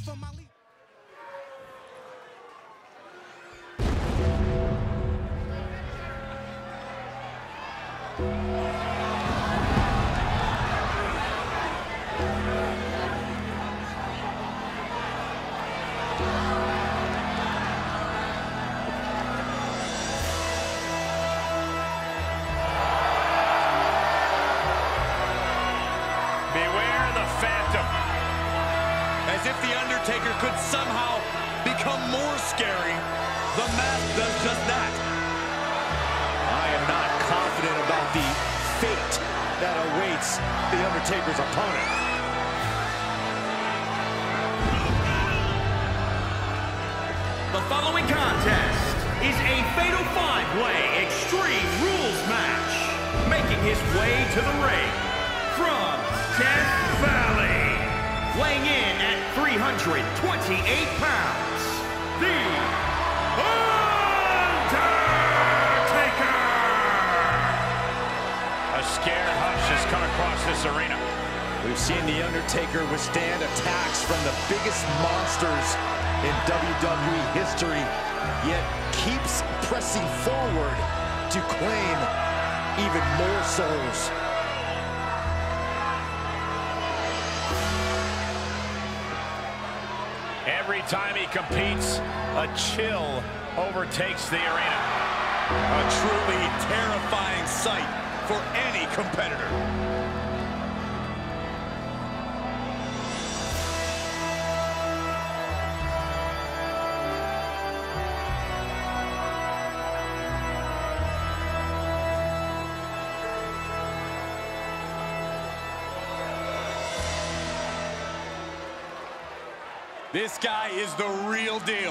for my lead. Beware the Phantom. As if the Undertaker could somehow become more scary, the mask does just that. I am not confident about the fate that awaits the Undertaker's opponent. The following contest is a fatal five-way Extreme Rules match. Making his way to the ring from Death Valley, weighing in at 328 pounds, the Undertaker! A scared hush has come across this arena. We've seen the Undertaker withstand attacks from the biggest monsters in WWE history, yet keeps pressing forward to claim even more souls. Every time he competes, a chill overtakes the arena. A truly terrifying sight for any competitor. This guy is the real deal.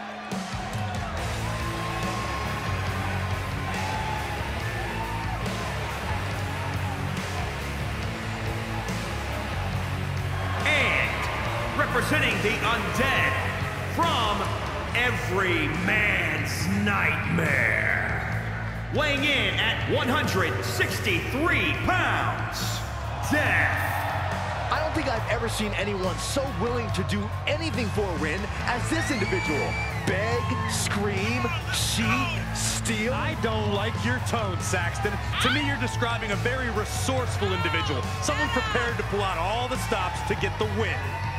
And representing the Undead from every man's nightmare, weighing in at 163 pounds, Death. I don't think I've ever seen anyone so willing to do anything for a win as this individual. Beg, scream, cheat, steal. I don't like your tone, Saxton. To me, you're describing a very resourceful individual. Someone prepared to pull out all the stops to get the win.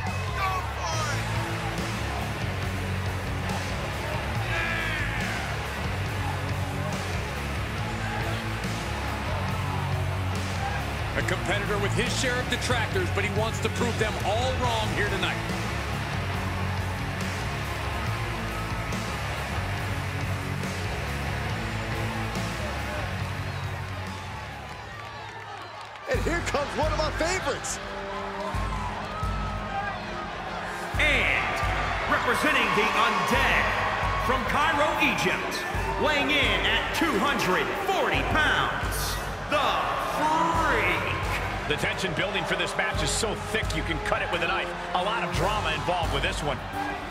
A competitor with his share of detractors, but he wants to prove them all wrong here tonight. And here comes one of my favorites. And representing the Undead from Cairo, Egypt, weighing in at 240 pounds, the Freak. The tension building for this match is so thick you can cut it with a knife. A lot of drama involved with this one.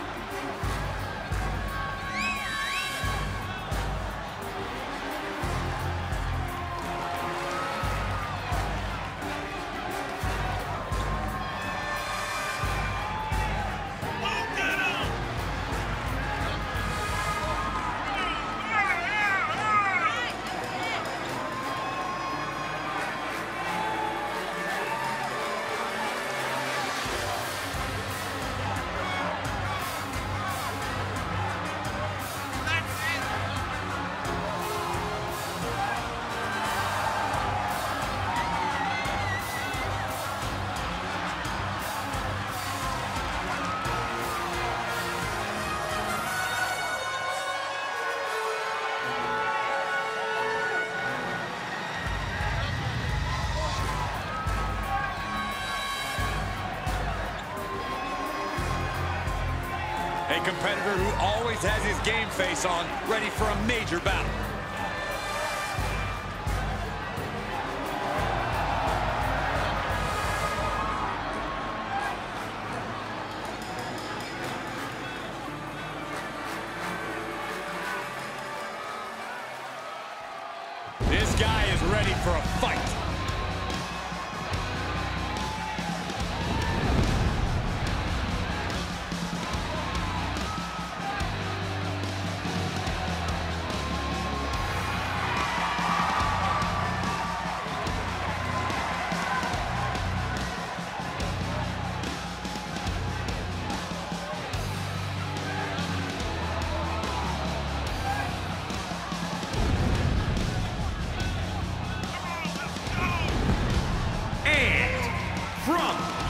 A competitor who always has his game face on, ready for a major battle. This guy is ready for a fight.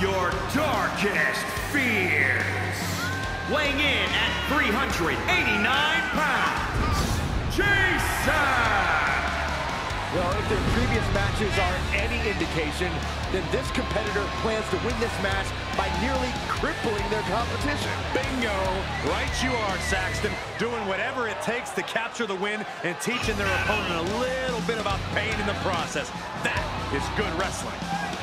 your darkest fears. Weighing in at 389 pounds, Jason! Well, if their previous matches are any indication, then this competitor plans to win this match by nearly crippling their competition. Bingo! Right you are, Saxton. Doing whatever it takes to capture the win and teaching their opponent a little bit about pain in the process. That is good wrestling.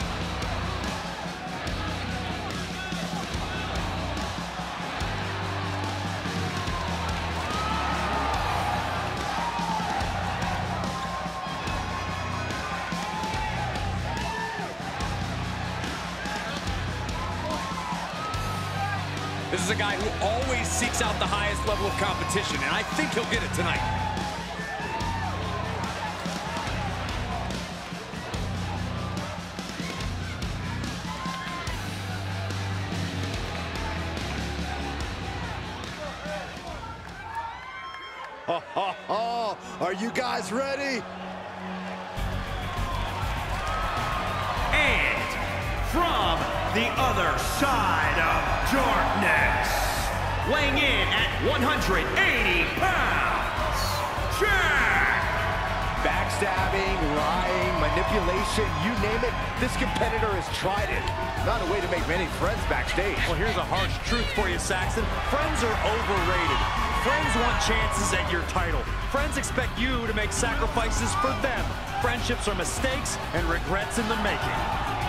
This is a guy who always seeks out the highest level of competition, and I think he'll get it tonight. Are you guys ready? And from the other side of darkness, weighing in at 180 pounds, Jack! Backstabbing, lying, manipulation, you name it, this competitor has tried it. Not a way to make many friends backstage. Well, here's a harsh truth for you, Saxton. Friends are overrated. Friends want chances at your title. Friends expect you to make sacrifices for them. Friendships are mistakes and regrets in the making.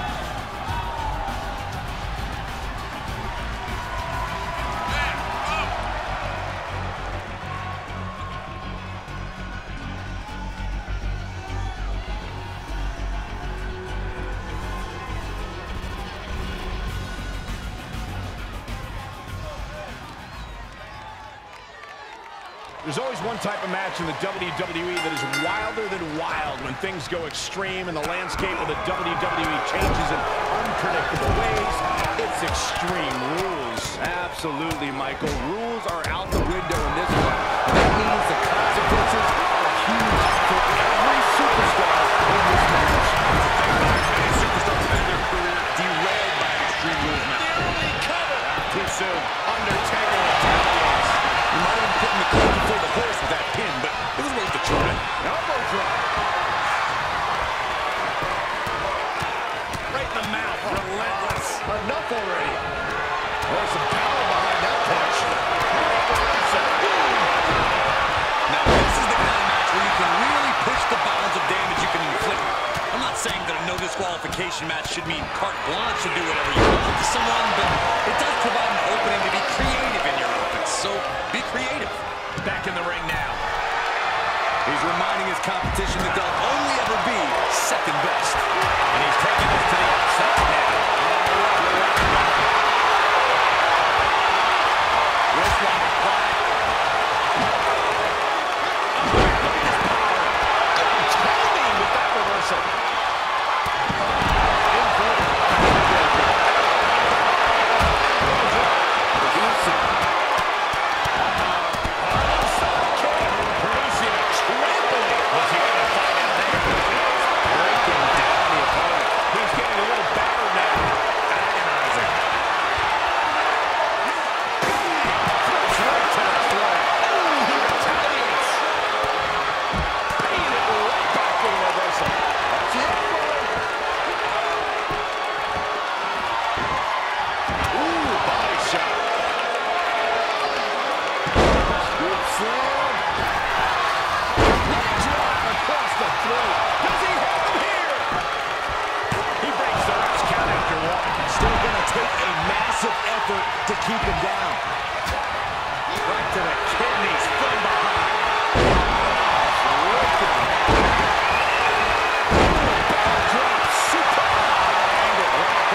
There's always one type of match in the WWE that is wilder than wild when things go extreme and the landscape of the WWE changes in unpredictable ways. It's Extreme Rules. Absolutely, Michael. Rules are out the window in this one. That means the consequences are huge for every superstar in this match. Many superstars have had their career derailed by an Extreme Rules match. Nearly covered. Too soon. Undertaker retaliates. You might have been putting the cart before the horse with that pin, but it was worth the try. Elbow drop. Right in the mouth. Relentless. Enough already. There's some power behind that punch. Now, this is the kind of match where you can really push the bounds of damage you can inflict. I'm not saying that a no disqualification match should mean carte blanche to do whatever you want to someone, but it does provide an opening to be creative in your offense. So be creative. Back in the ring now. He's reminding his competition that they'll only ever be second best. And he's taking this to the outside now. Wristlock applied. Timing with that reversal. To keep him down. Right to the kidneys from behind. Drop, super angle.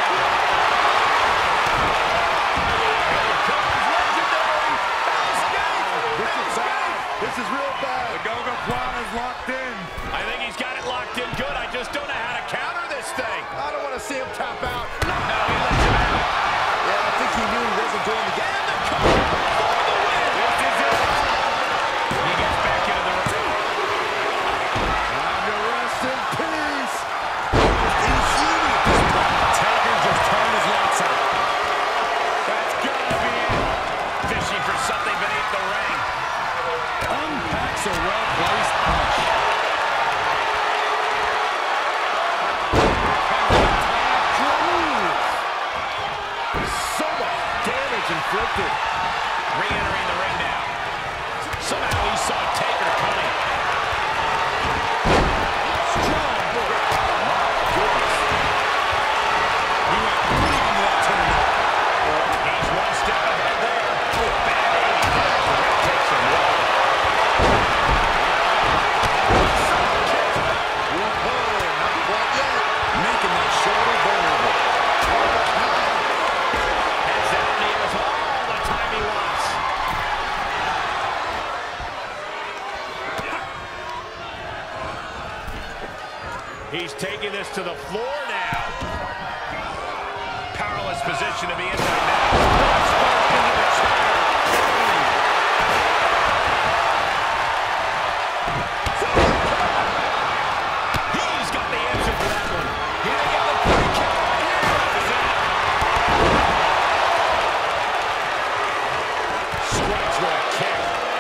This is real bad. The Go-Go Plan is locked in. I think he's got it locked in good. I just don't know how to counter this thing. I don't want to see him tap out. No, he lets him out. Yeah, I think he knew he wasn't going to get And the cover for the win. This is it. He gets back into the ring. time to rest in peace. Taker just turned his lights disrespected. Re-entering the ring now. Somehow he saw Taker coming. Strong. Oh, my goodness. He went right into that tournament. He's one step ahead there. Oh, bad aiming. The ref takes him low. Not quite yet. Making that shoulder vulnerable. Heads down, and he has all the time he wants. He's taking this to the floor now. Powerless position to be in right now. Spark into the chair. He's got the answer for that one. Here they go, the free kick. Strikes with a kick.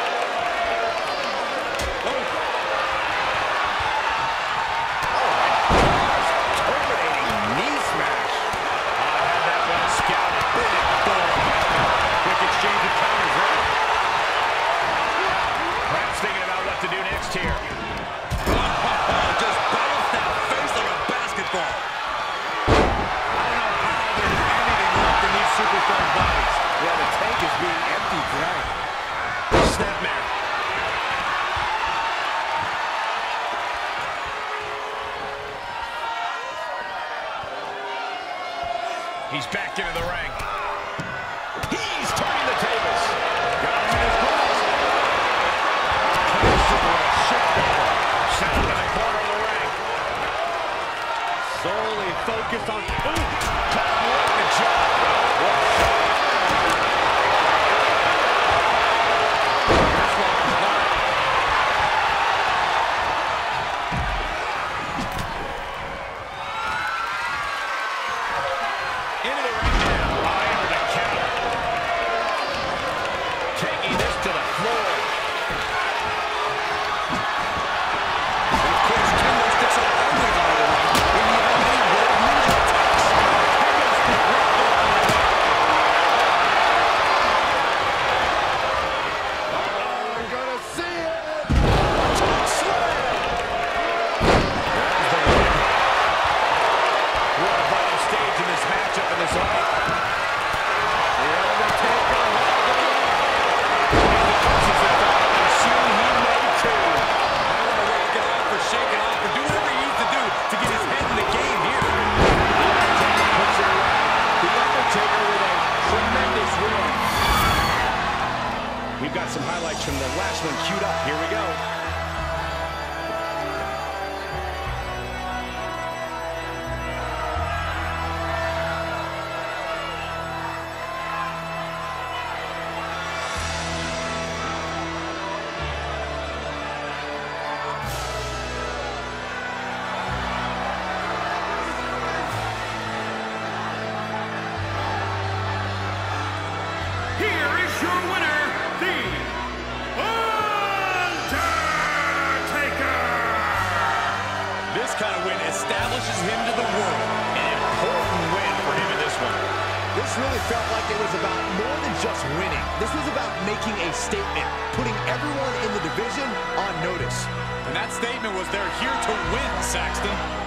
Terminating knee smash. Had that one scouted. Big ball. Quick exchange of counters there. Perhaps thinking about what to do next here. Just bounced that face like a basketball. I don't know how there's anything left in these superstars' bodies. Yeah, the tank is being emptied tonight. Snapmare. He's back into the ring. He's turning the tables. Got him in his gloves. Connects him with a ship ball. Set up in the corner of the ring. Solely focused on... What a job. Into the ring now. Eye for the counter. Taking this to the floor. And of course, kendo sticks are always out of the ring when you have any road ninja attacks. I'm gonna see it. We're at a vital stage in this matchup in this fight. The Undertaker. Soon he may too. I want to wake guy for shaking off and do whatever he needs to do to get his head in the game here. Puts it away. The Undertaker with a tremendous win. We've got some highlights from the last one queued up. Here we go. Here is your winner, the Undertaker! This kind of win establishes him to the world. An important win for him in this one. This really felt like it was about more than just winning. This was about making a statement, putting everyone in the division on notice. And that statement was they're here to win, Saxton.